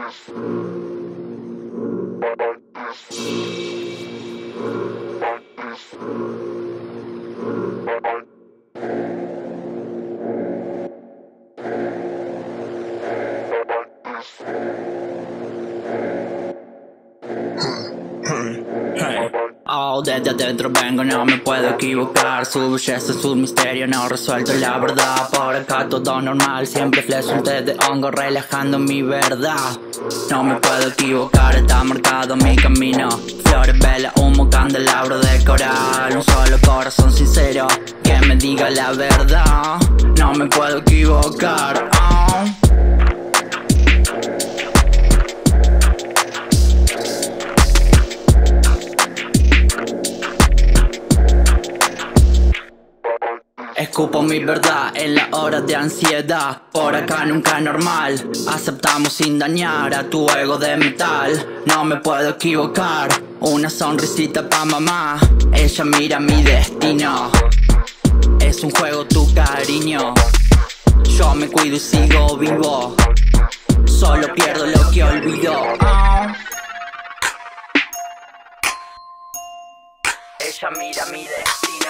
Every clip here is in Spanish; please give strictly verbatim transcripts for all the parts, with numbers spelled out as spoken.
Oh, desde adentro vengo, no me puedo equivocar. Su belleza es un misterio, no resuelto la verdad. Por acá todo normal, siempre flex un té de hongo relajando mi verdad. No me puedo equivocar, está marcado mi camino. Flores, vela, humo, candelabro de coral. Un solo corazón sincero que me diga la verdad. No me puedo equivocar, oh. Escupo mi verdad en la hora de ansiedad. Por acá nunca es normal. Aceptamos sin dañar a tu ego de metal. No me puedo equivocar. Una sonrisita pa' mamá. Ella mira mi destino. Es un juego tu cariño. Yo me cuido y sigo vivo. Solo pierdo lo que olvido, oh. Ella mira mi destino.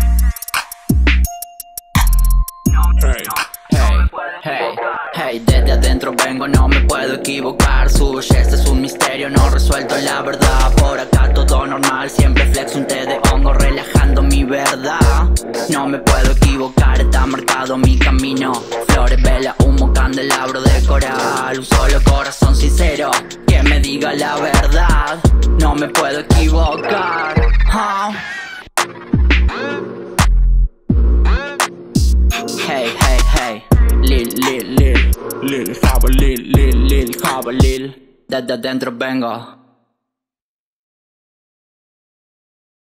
Hey, hey, hey, hey, desde adentro vengo, no me puedo equivocar. Su belleza es un misterio, no resuelto la verdad. Por acá todo normal, siempre flex un té de hongo relajando mi verdad. No me puedo equivocar, está marcado mi camino. Flores, vela, humo, candelabro de coral. Un solo corazón sincero que me diga la verdad. No me puedo equivocar, oh. Hey, hey, hey, Lil, Lil, Lil, Lil, Java, Lil, Lil, Lil, Java, Lil. Desde adentro vengo.